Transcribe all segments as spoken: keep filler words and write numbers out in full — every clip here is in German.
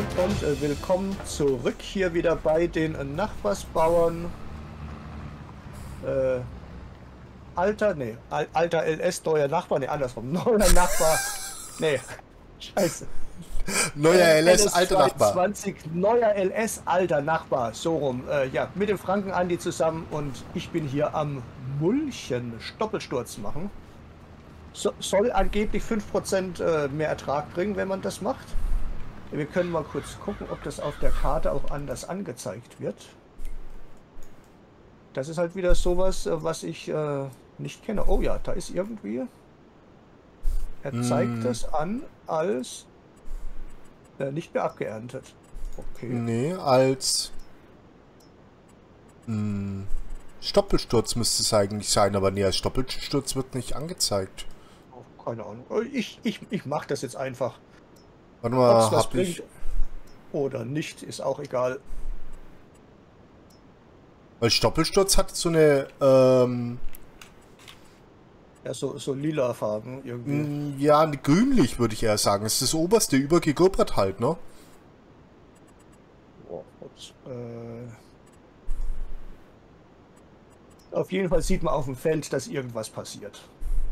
Und äh, willkommen zurück hier wieder bei den äh, Nachbarsbauern. Äh, alter, nee, Al alter L S, neuer Nachbar, nee, andersrum, neuer Nachbar, nee, scheiße. Neuer Äh, L S, alter Nachbar. zweiundzwanzig, neuer L S, alter Nachbar, so rum. Äh, ja, mit dem Franken Andi zusammen und ich bin hier am Mulchen Stoppelsturz machen. So, soll angeblich fünf Prozent äh, mehr Ertrag bringen, wenn man das macht. Wir können mal kurz gucken, ob das auf der Karte auch anders angezeigt wird. Das ist halt wieder sowas, was ich äh, nicht kenne. Oh ja, da ist irgendwie... Er zeigt es mm. an als äh, nicht mehr abgeerntet. Okay. Nee, als... Mh, Stoppelsturz müsste es eigentlich sein, aber nee, als Stoppelsturz wird nicht angezeigt. Oh, keine Ahnung. Ich, ich, ich mache das jetzt einfach. Warte mal, Ob's was hab bringt ich... oder nicht, ist auch egal. Weil Stoppelsturz hat so eine, ähm... Ja, so, so lila Farben irgendwie. Ja, grünlich würde ich eher sagen. Es ist das oberste übergegrubbert halt, ne? Oh, ups, äh... Auf jeden Fall sieht man auf dem Feld, dass irgendwas passiert.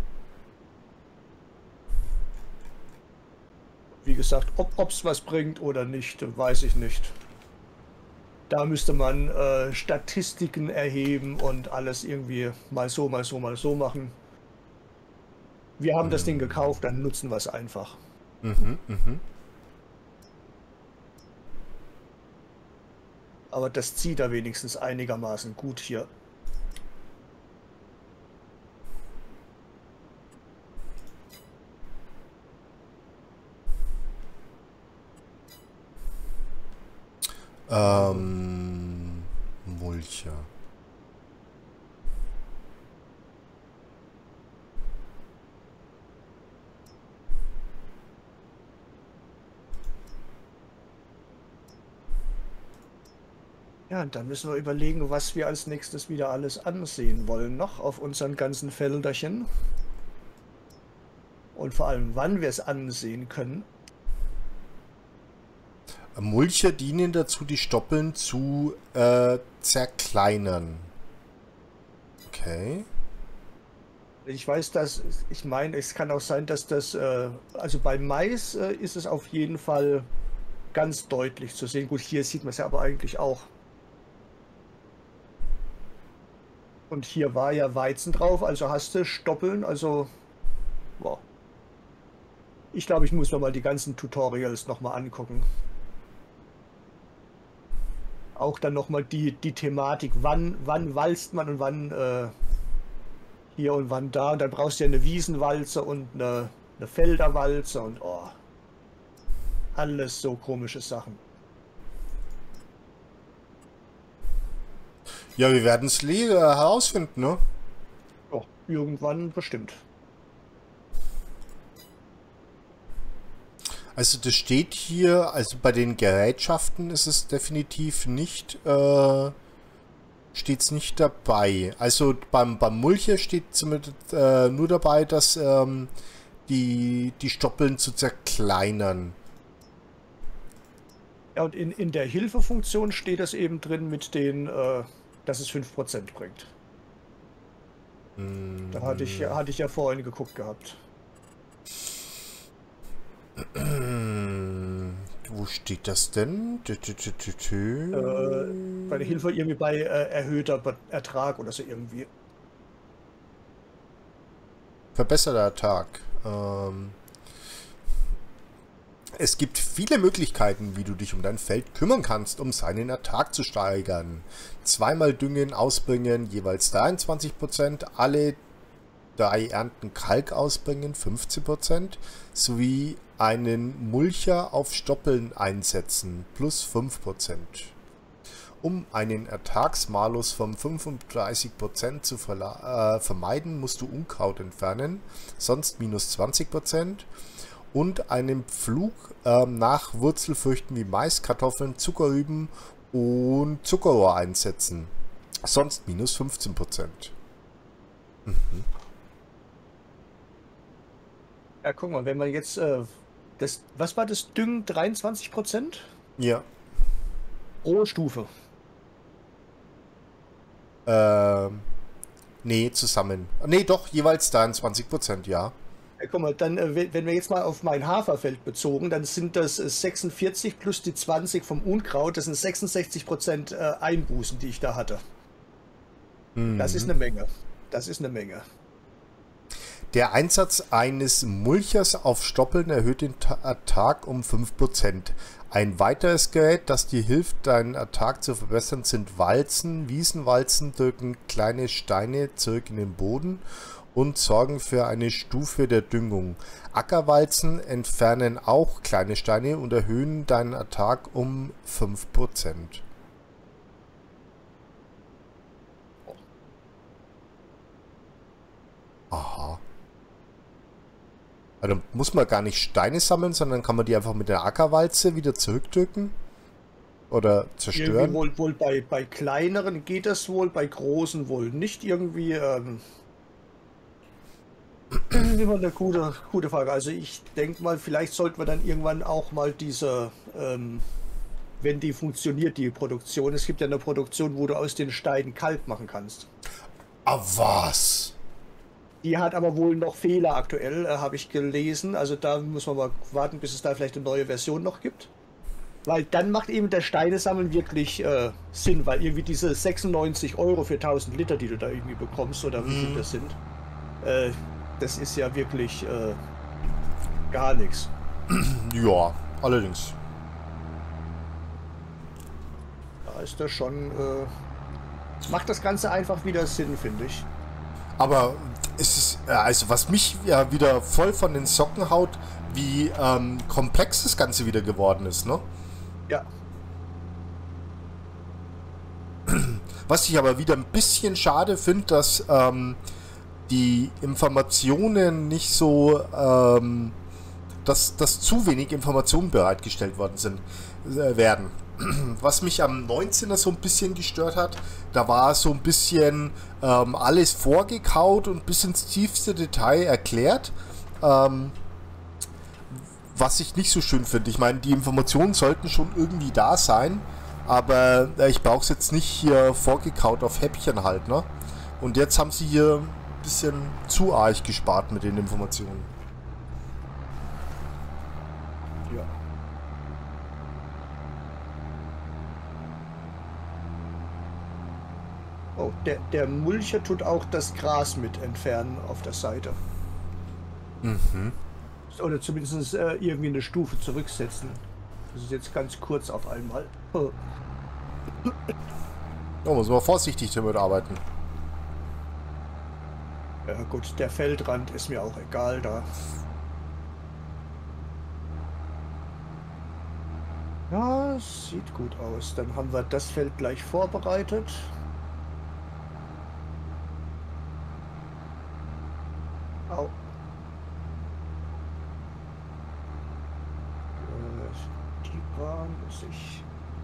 Wie gesagt, ob es was bringt oder nicht, weiß ich nicht. Da müsste man äh, Statistiken erheben und alles irgendwie mal so, mal so, mal so machen. Wir haben mhm. das Ding gekauft, dann nutzen wir es einfach. Mhm, mhm. Aber das zieht da wenigstens einigermaßen gut hier. Ähm, Mulcher. Ja, und dann müssen wir überlegen, was wir als nächstes wieder alles ansehen wollen noch auf unseren ganzen Felderchen. Und vor allem, wann wir es ansehen können. Mulcher dienen dazu, die Stoppeln zu äh, zerkleinern. Okay. Ich weiß, dass, ich meine, es kann auch sein, dass das, äh, also bei Mais äh, ist es auf jeden Fall ganz deutlich zu sehen. Gut, hier sieht man es ja aber eigentlich auch. Und hier war ja Weizen drauf, also hast du Stoppeln, also, wow. Ich glaube, ich muss mir mal die ganzen Tutorials nochmal angucken. Auch dann nochmal die, die Thematik, wann, wann walzt man und wann äh, hier und wann da. Und dann brauchst du ja eine Wiesenwalze und eine, eine Felderwalze und oh, alles so komische Sachen. Ja, wir werden es herausfinden, ne? Oh, irgendwann bestimmt. Also das steht hier, also bei den Gerätschaften ist es definitiv nicht, äh, steht es nicht dabei. Also beim, beim Mulcher steht zumindest äh, nur dabei, dass ähm, die, die Stoppeln zu zerkleinern. Ja, und in, in der Hilfefunktion steht es eben drin mit den, äh, dass es fünf Prozent bringt. Mm. Da hatte ich, hatte ich ja vorhin geguckt gehabt. Wo steht das denn? Tü, tü, tü, tü, tü. Äh, bei der Hilfe irgendwie bei äh, erhöhter Ertrag oder so irgendwie. Verbesserter Ertrag. Ähm, es gibt viele Möglichkeiten, wie du dich um dein Feld kümmern kannst, um seinen Ertrag zu steigern. Zweimal düngen, ausbringen, jeweils dreiundzwanzig Prozent. Alle drei Ernten Kalk ausbringen, fünfzehn Prozent. Sowie einen Mulcher auf Stoppeln einsetzen, plus fünf Prozent. Um einen Ertragsmalus von fünfunddreißig Prozent zu äh, vermeiden, musst du Unkraut entfernen, sonst minus zwanzig Prozent. Und einen Pflug äh, nach Wurzelfrüchten wie Mais, Kartoffeln, Zuckerrüben und Zuckerrohr einsetzen, sonst minus fünfzehn Prozent. Mhm. Ja, guck mal, wenn man jetzt, äh, das, was war das Düngen, dreiundzwanzig Prozent? Ja. Pro Stufe. Ähm, nee, zusammen. Nee, doch, jeweils dreiundzwanzig Prozent, ja. Ja, guck mal, dann, äh, wenn wenn wir jetzt mal auf mein Haferfeld bezogen, dann sind das äh, sechsundvierzig plus die zwanzig vom Unkraut, das sind sechsundsechzig Prozent äh, Einbußen, die ich da hatte. Das ist Mhm. eine Menge. Das ist eine Menge. Der Einsatz eines Mulchers auf Stoppeln erhöht den Ta- Ertrag um fünf Prozent. Ein weiteres Gerät, das dir hilft, deinen Ertrag zu verbessern, sind Walzen. Wiesenwalzen drücken kleine Steine zurück in den Boden und sorgen für eine Stufe der Düngung. Ackerwalzen entfernen auch kleine Steine und erhöhen deinen Ertrag um fünf Prozent. Aha. Also muss man gar nicht Steine sammeln, sondern kann man die einfach mit der Ackerwalze wieder zurückdrücken? Oder Irgendwie zerstören? wohl, wohl bei, bei kleineren geht das wohl, bei großen wohl nicht irgendwie. Ähm, das ist immer eine gute, gute Frage. Also ich denke mal, vielleicht sollten wir dann irgendwann auch mal diese, ähm, wenn die funktioniert, die Produktion. Es gibt ja eine Produktion, wo du aus den Steinen Kalk machen kannst. Ah, was? Die hat aber wohl noch Fehler aktuell, äh, habe ich gelesen. Also da muss man mal warten, bis es da vielleicht eine neue Version noch gibt. Weil dann macht eben der Steinesammeln wirklich äh, Sinn, weil irgendwie diese sechsundneunzig Euro für tausend Liter, die du da irgendwie bekommst, oder wie viel das sind, äh, das ist ja wirklich äh, gar nichts. Ja, allerdings. Da ist das schon, äh, macht das Ganze einfach wieder Sinn, finde ich. Aber es ist, ja, also was mich ja wieder voll von den Socken haut, wie ähm, komplex das Ganze wieder geworden ist, ne? Ja, Was ich aber wieder ein bisschen schade finde, dass ähm, die Informationen nicht so, ähm, dass, dass zu wenig Informationen bereitgestellt worden sind, äh, werden. Was mich am neunzehner so ein bisschen gestört hat, da war so ein bisschen ähm, alles vorgekaut und bis ins tiefste Detail erklärt, ähm, was ich nicht so schön finde. Ich meine, die Informationen sollten schon irgendwie da sein, aber äh, ich brauche es jetzt nicht hier vorgekaut auf Häppchen halt, ne? Und jetzt haben sie hier ein bisschen zu arg gespart mit den Informationen. ja. Oh, der, der Mulcher tut auch das Gras mit entfernen auf der Seite. Mhm. Oder zumindest äh, irgendwie eine Stufe zurücksetzen. Das ist jetzt ganz kurz auf einmal. Oh. Da muss man vorsichtig damit arbeiten. Ja gut, der Feldrand ist mir auch egal da. Ja, sieht gut aus. Dann haben wir das Feld gleich vorbereitet. Au. Äh, Die Bahn muss ich...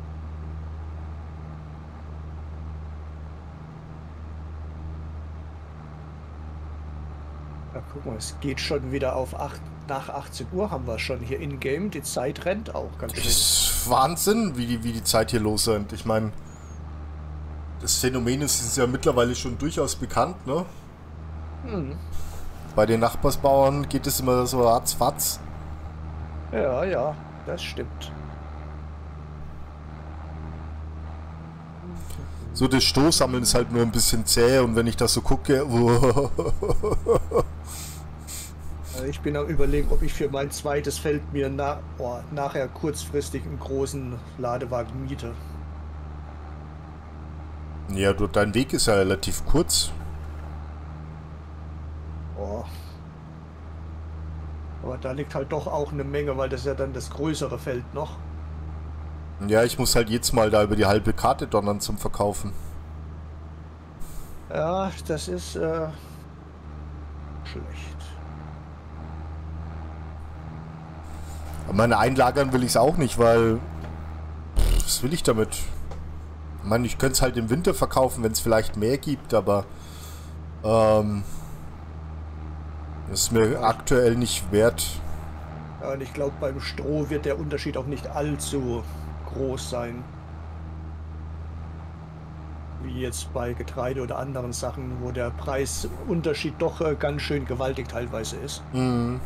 Ja, guck mal, es geht schon wieder auf acht, nach achtzehn Uhr haben wir schon hier in-game. Die Zeit rennt auch ganz Das schön. ist Wahnsinn, wie die, wie die Zeit hier los sind. Ich meine, das Phänomen ist ja mittlerweile schon durchaus bekannt, ne? Hm. Bei den Nachbarsbauern geht es immer so ratzfatz. Ja, ja, das stimmt. So, das Stoßsammeln ist halt nur ein bisschen zäh und wenn ich das so gucke... Äh, Ich bin am Überlegen, ob ich für mein zweites Feld mir na oh, nachher kurzfristig einen großen Ladewagen miete. Ja, du, dein Weg ist ja relativ kurz. Oh. Aber da liegt halt doch auch eine Menge, weil das ist ja dann das größere Feld noch. Ja, ich muss halt jetzt mal da über die halbe Karte donnern zum Verkaufen. Ja, das ist äh, schlecht. Aber meine einlagern will ich es auch nicht, weil... Pff, was will ich damit? Ich meine, ich könnte es halt im Winter verkaufen, wenn es vielleicht mehr gibt, aber... Ähm... Das ist mir aktuell nicht wert. Ja, und ich glaube, beim Stroh wird der Unterschied auch nicht allzu groß sein. Wie jetzt bei Getreide oder anderen Sachen, wo der Preisunterschied doch äh, ganz schön gewaltig teilweise ist. Mhm.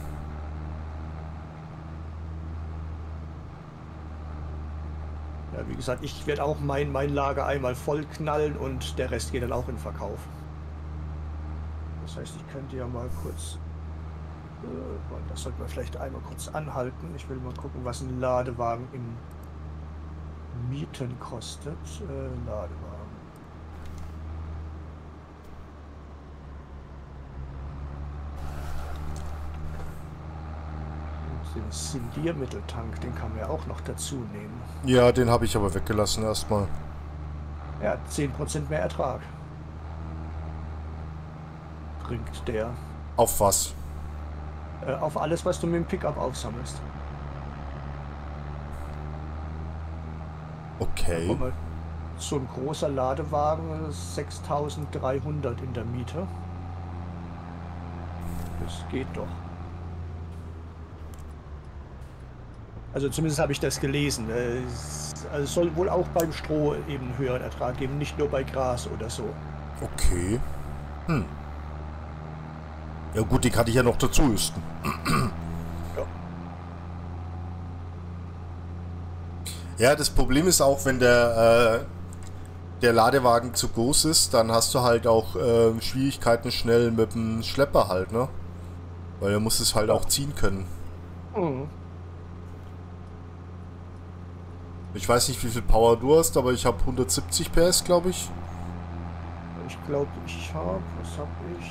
Ja, wie gesagt, ich werde auch mein, mein Lager einmal voll knallen und der Rest geht dann auch in den Verkauf. Das heißt, ich könnte ja mal kurz... Äh, das sollten wir vielleicht einmal kurz anhalten. Ich will mal gucken, was ein Ladewagen im Mieten kostet. Äh, Ladewagen. Den Siliermitteltank, den kann man ja auch noch dazu nehmen. Ja, den habe ich aber weggelassen erstmal. Ja, zehn Prozent mehr Ertrag. Bringt der. Auf was? Äh, auf alles, was du mit dem Pickup aufsammelst. Okay. So ein großer Ladewagen, sechstausenddreihundert in der Miete. Das geht doch. Also zumindest habe ich das gelesen. Es also soll wohl auch beim Stroh eben einen höheren Ertrag geben, nicht nur bei Gras oder so. Okay. Hm. Ja gut, die kann ich ja noch dazu rüsten. Ja. Ja, das Problem ist auch, wenn der, äh, der Ladewagen zu groß ist, dann hast du halt auch äh, Schwierigkeiten schnell mit dem Schlepper halt, ne? Weil er muss es halt ja. auch ziehen können. Mhm. Ich weiß nicht, wie viel Power du hast, aber ich habe hundertsiebzig P S, glaube ich. Ich glaube, ich habe, was habe ich?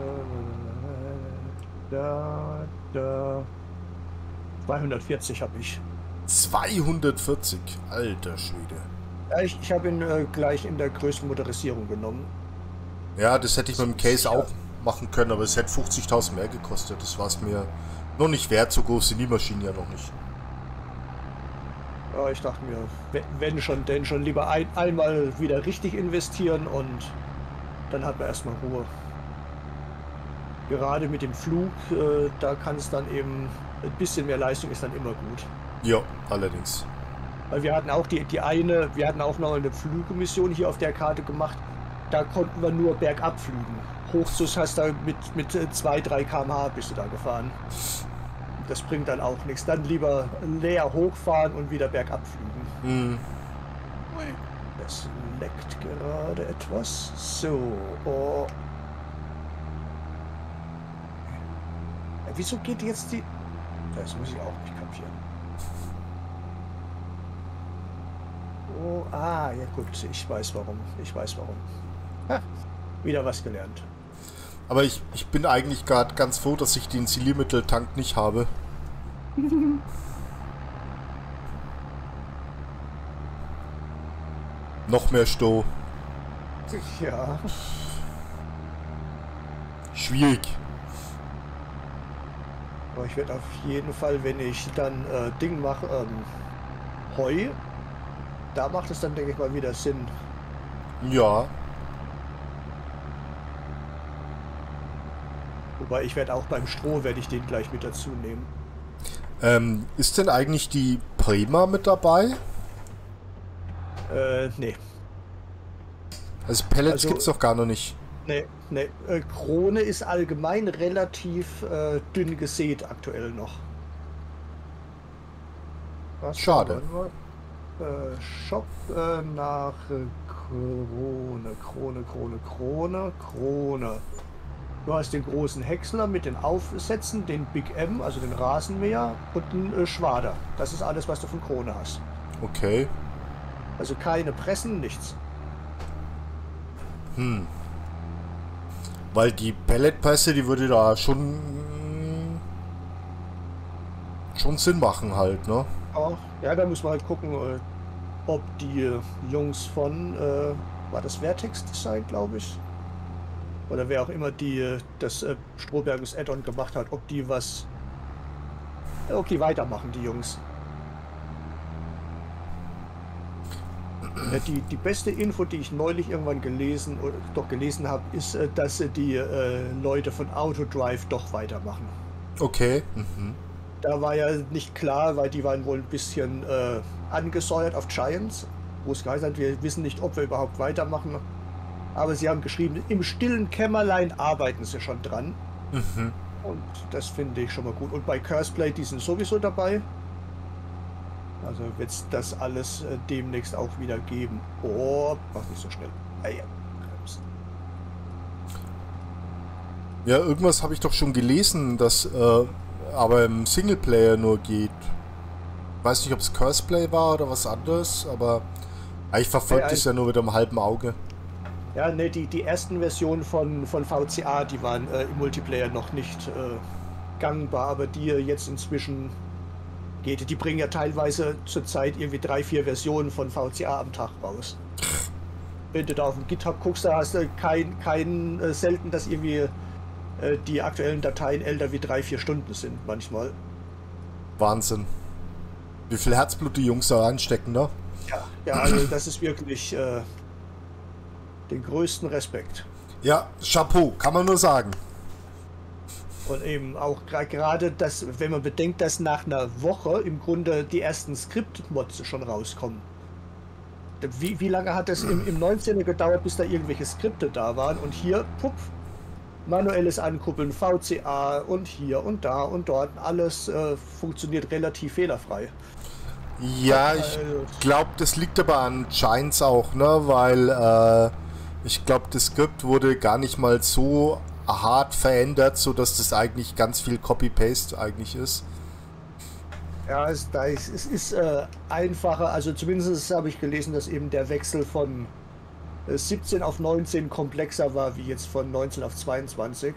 Äh, da, da. zweihundertvierzig habe ich. zweihundertvierzig, alter Schwede. Ja, ich, ich habe ihn äh, gleich in der größten Motorisierung genommen. Ja, das hätte ich mit dem Case auch machen können, aber es hätte fünfzigtausend mehr gekostet. Das war es mir noch nicht wert, so groß sind die Maschinen ja noch nicht. Ja, ich dachte mir, wenn schon, denn schon lieber ein, einmal wieder richtig investieren und dann hat man erstmal Ruhe. Gerade mit dem Flug, äh, da kann es dann eben, ein bisschen mehr Leistung ist dann immer gut. Ja, allerdings. Weil wir hatten auch die, die eine, wir hatten auch noch eine Flugmission hier auf der Karte gemacht, da konnten wir nur bergab fliegen. Hochzus hast du mit, mit zwei, drei Kilometer pro Stunde bist du da gefahren. Das bringt dann auch nichts. Dann lieber leer hochfahren und wieder bergab fliegen. Mhm. Das leckt gerade etwas. So. Oh. Ja, wieso geht jetzt die... Das muss ich auch nicht kapieren. Oh, ah, ja gut. Ich weiß warum. Ich weiß warum. Ha, wieder was gelernt. Aber ich, ich bin eigentlich gerade ganz froh, dass ich den Siliermitteltank nicht habe. Noch mehr Stoh. Ja. Schwierig. Aber ich werde auf jeden Fall, wenn ich dann äh, Ding mache, ähm, Heu, da macht es dann, denke ich mal, wieder Sinn. Ja. Wobei ich werde auch beim Stroh, werde ich den gleich mit dazu nehmen. Ähm, ist denn eigentlich die Prima mit dabei? Äh, nee. Also Pellets Also, gibt's doch gar noch nicht. Nee, nee. Äh, Krone ist allgemein relativ äh, dünn gesät aktuell noch. Was Schade. Äh, Shop äh, nach äh, Krone, Krone, Krone, Krone, Krone. Du hast den großen Häcksler mit den Aufsätzen, den Big M, also den Rasenmäher und den äh, Schwader. Das ist alles, was du von Krone hast. Okay. Also keine Pressen, nichts. Hm. Weil die Pelletpresse, die würde da schon schon Sinn machen halt, ne? Auch, ja, da muss man halt gucken, äh, ob die äh, Jungs von, äh, war das Vertex Design, glaube ich? Oder wer auch immer die äh, das äh, Strohberges Add-on gemacht hat, ob die was, äh, ob die weitermachen, die Jungs. Äh, die, die beste Info, die ich neulich irgendwann gelesen oder doch gelesen habe, ist, äh, dass äh, die äh, Leute von Autodrive doch weitermachen. Okay. Mhm. da war ja nicht klar, weil die waren wohl ein bisschen äh, angesäuert auf Giants, wo es geheißen hat, wir wissen nicht, ob wir überhaupt weitermachen. Aber sie haben geschrieben, im stillen Kämmerlein arbeiten sie schon dran. Mhm. Und das finde ich schon mal gut. Und bei Curseplay, die sind sowieso dabei. Also wird es das alles äh, demnächst auch wieder geben. Oh, mach nicht so schnell. Ah, ja. Ja, irgendwas habe ich doch schon gelesen, dass äh, aber im Singleplayer nur geht. Weiß nicht, ob es Curseplay war oder was anderes, aber ich verfolge das ja nur mit einem halben Auge. Ja, ne, die, die ersten Versionen von, von V C A, die waren äh, im Multiplayer noch nicht äh, gangbar, aber die jetzt inzwischen geht. Die bringen ja teilweise zurzeit irgendwie drei, vier Versionen von V C A am Tag raus. Wenn du da auf dem GitHub guckst, da hast du kein, kein äh, selten, dass irgendwie äh, die aktuellen Dateien älter wie drei, vier Stunden sind manchmal. Wahnsinn. Wie viel Herzblut die Jungs da reinstecken, ne? Ja, ja, also das ist wirklich äh, den größten Respekt. Ja, Chapeau, kann man nur sagen. Und eben auch gerade das, wenn man bedenkt, dass nach einer Woche im Grunde die ersten Skript-Mods schon rauskommen. Wie, wie lange hat es im, im neunzehner gedauert, bis da irgendwelche Skripte da waren? Und hier, pupp, manuelles Ankuppeln, V C A und hier und da und dort, alles äh, funktioniert relativ fehlerfrei. Ja, ich glaube, das liegt aber an Giants auch, ne? Weil äh, ich glaube, das Skript wurde gar nicht mal so hart verändert, so dass das eigentlich ganz viel Copy-Paste eigentlich ist. Ja, es, da ist, es ist äh, einfacher, also zumindest habe ich gelesen, dass eben der Wechsel von äh, siebzehn auf neunzehn komplexer war, wie jetzt von neunzehn auf zweiundzwanzig.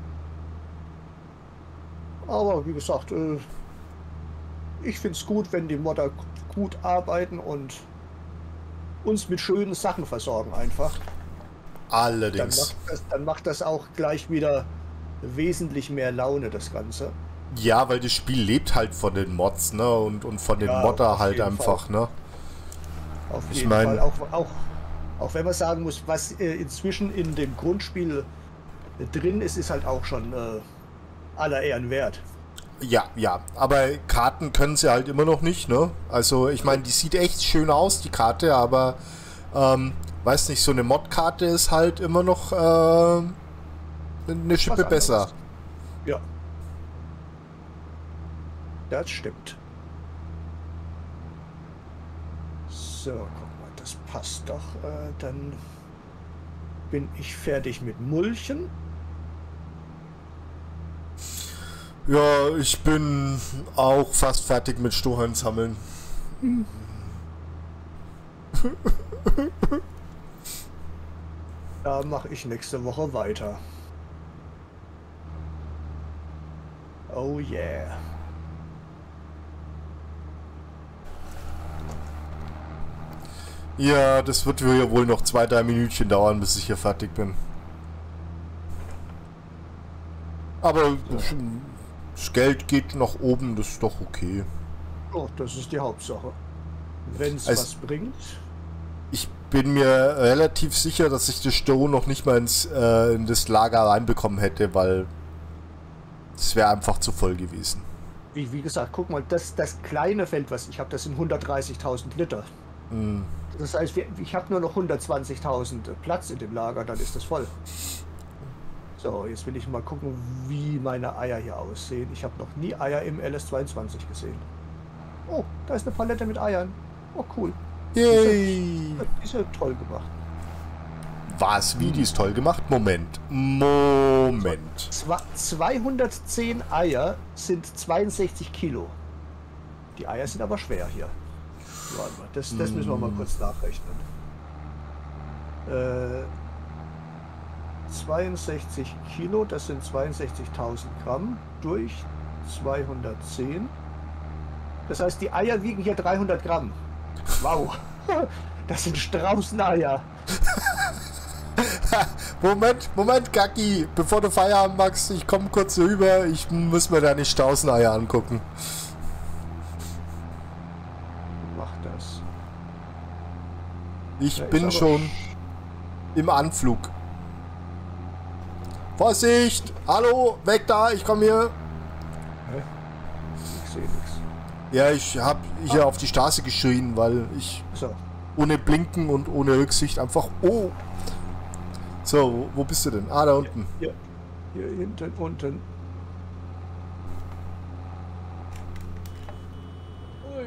Aber wie gesagt, äh, ich finde es gut, wenn die Modder gut arbeiten und uns mit schönen Sachen versorgen einfach. Allerdings. Dann macht das, dann macht das auch gleich wieder wesentlich mehr Laune, das Ganze. Ja, weil das Spiel lebt halt von den Mods, ne? Und, und von den Ja, Modder halt einfach, Fall. ne? Auf ich jeden mein, Fall. Auch, auch, auch wenn man sagen muss, was äh, inzwischen in dem Grundspiel äh, drin ist, ist halt auch schon äh, aller Ehren wert. Ja, ja, aber Karten können sie halt immer noch nicht, ne? Also ich meine, die sieht echt schön aus, die Karte, aber ähm, weiß nicht, so eine Mod-Karte ist halt immer noch äh, eine Schippe besser. Ja. Das stimmt. So, guck mal, das passt doch. Äh, dann bin ich fertig mit Mulchen. Ja, ich bin auch fast fertig mit Strohhalm sammeln. Hm. Da mache ich nächste Woche weiter. Oh yeah. Ja, das wird ja wohl noch zwei, drei Minütchen dauern, bis ich hier fertig bin. Aber das Geld geht nach oben, das ist doch okay. Oh, das ist die Hauptsache. Wenn es also, was bringt. Ich bin mir relativ sicher, dass ich das Stroh noch nicht mal ins, äh, in das Lager reinbekommen hätte, weil es wäre einfach zu voll gewesen. Wie, wie gesagt, guck mal, das, das kleine Feld, was ich habe, das sind hundertdreißigtausend Liter. Mm. Das heißt, ich habe nur noch hundertzwanzigtausend Platz in dem Lager, dann ist das voll. So, jetzt will ich mal gucken, wie meine Eier hier aussehen. Ich habe noch nie Eier im L S zweiundzwanzig gesehen. Oh, da ist eine Palette mit Eiern. Oh, cool. Yay! Die ist, die ist ja toll gemacht. Was? Wie? Die ist toll gemacht? Moment. Moment. zweihundertzehn Eier sind zweiundsechzig Kilo. Die Eier sind aber schwer hier. Warte mal, das, das müssen wir mal kurz nachrechnen. Äh, zweiundsechzig Kilo, das sind zweiundsechzigtausend Gramm durch zweihundertzehn. Das heißt, die Eier wiegen hier dreihundert Gramm. Wow, das sind Straußeneier. Moment, Moment, Gacki, bevor du Feierabend machst, ich komme kurz rüber, ich muss mir deine Straußeneier angucken. Mach das. Ich ja, bin schon im Anflug. Vorsicht! Hallo, weg da, ich komme hier. sehe nichts. Ja, ich habe hier auf die Straße geschrien, weil ich So. ohne Blinken und ohne Rücksicht einfach... Oh! So, wo, wo bist du denn? Ah, da unten. Hier, hier hinten, unten. Ui.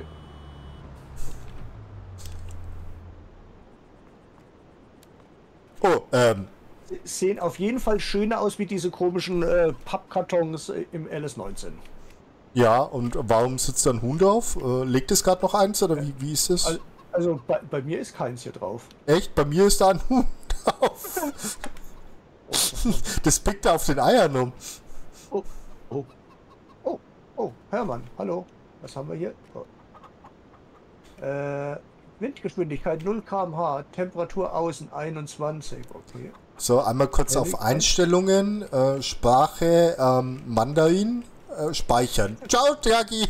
Oh, ähm... Sehen auf jeden Fall schöner aus wie diese komischen äh, Pappkartons äh, im L S neunzehn. Ja, und warum sitzt da ein Huhn drauf? Äh, legt es gerade noch eins oder wie, wie ist das? Also, also bei, bei mir ist keins hier drauf. Echt? Bei mir ist da ein Huhn drauf. Das pickt da auf den Eiern um. Oh, oh, oh, oh, Hermann, hallo. Was haben wir hier? Oh. Äh, Windgeschwindigkeit null Kilometer pro Stunde, Temperatur außen einundzwanzig. Okay. So, einmal kurz auf Einstellungen, äh, Sprache, ähm, Mandarin, äh, speichern. Ciao, Jagi!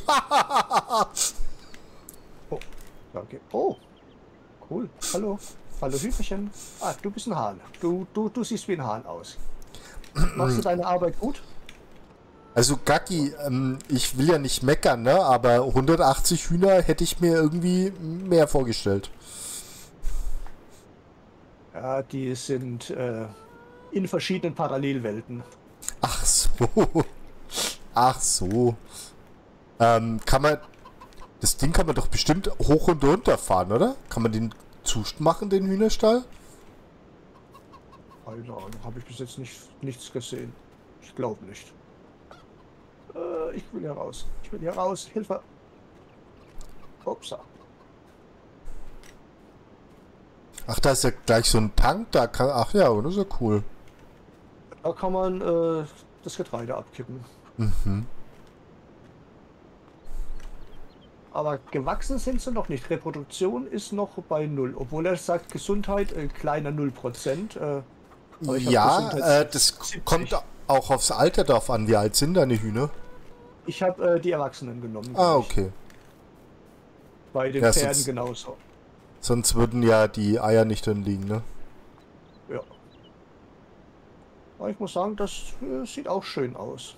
Oh, danke. Oh, cool. Hallo. Hallo Hüferchen. Ah, du bist ein Hahn. Du, du, du siehst wie ein Hahn aus. Machst du deine Arbeit gut? Also Gacki, ähm, ich will ja nicht meckern, ne? Aber hundertachtzig Hühner hätte ich mir irgendwie mehr vorgestellt. Ja, die sind äh, in verschiedenen Parallelwelten. Ach so. Ach so. Ähm, kann man... Das Ding kann man doch bestimmt hoch und runter fahren, oder? Kann man den zumachen, den Hühnerstall? Keine Ahnung, habe ich bis jetzt nicht, nichts gesehen. Ich glaube nicht. Äh, ich will hier raus. Ich will hier raus. Hilfe. Upsa. Ach, da ist ja gleich so ein Tank, da kann... Ach ja, das ist ja cool. Da kann man äh, das Getreide abkippen. Mhm. Aber gewachsen sind sie noch nicht. Reproduktion ist noch bei null. Obwohl er sagt, Gesundheit äh, kleiner null Prozent. Äh, ja, äh, das siebzig. Kommt auch aufs Alter drauf an. Wie alt sind deine Hühner? Ich habe äh, die Erwachsenen genommen. Ah, okay. Bei den ja, Pferden sonst, genauso. Sonst würden ja die Eier nicht drin liegen, ne? Ja. Aber ich muss sagen, das äh, sieht auch schön aus.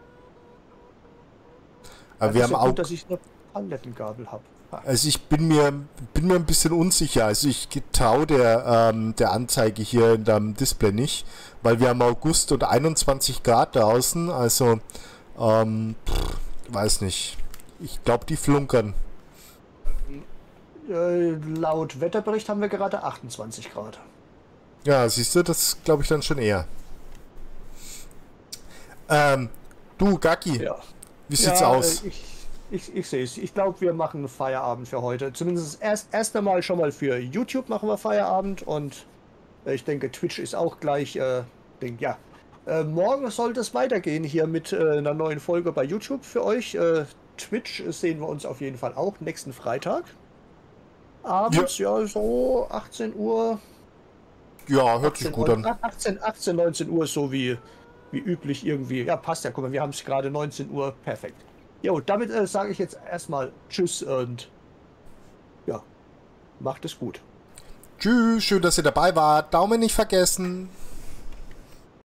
Aber wir haben ja auch... gut, dass ich eine Palettengabel habe. Also ich bin mir bin mir ein bisschen unsicher. Also ich traue der ähm, der Anzeige hier in deinem Display nicht, weil wir haben August und einundzwanzig Grad draußen. Also ähm, pff, weiß nicht. Ich glaube, die flunkern. Äh, laut Wetterbericht haben wir gerade achtundzwanzig Grad. Ja, siehst du, das glaube ich dann schon eher. Ähm, du Gacki, ja. Wie sieht's ja, aus? Äh, ich ich, ich sehe es. Ich glaube, wir machen Feierabend für heute. Zumindest erst erst einmal schon mal für YouTube machen wir Feierabend und äh, ich denke, Twitch ist auch gleich. Äh, denk, ja. Äh, morgen sollte es weitergehen hier mit äh, einer neuen Folge bei YouTube für euch. Äh, Twitch sehen wir uns auf jeden Fall auch nächsten Freitag. Abends, ja, ja so achtzehn Uhr. Ja, hört sich gut an. achtzehn, achtzehn, neunzehn Uhr, so wie, wie üblich irgendwie. Ja, passt ja. Guck mal, wir haben es gerade neunzehn Uhr. Perfekt. Jo, damit äh, sage ich jetzt erstmal Tschüss und ja, macht es gut. Tschüss, schön, dass ihr dabei wart. Daumen nicht vergessen.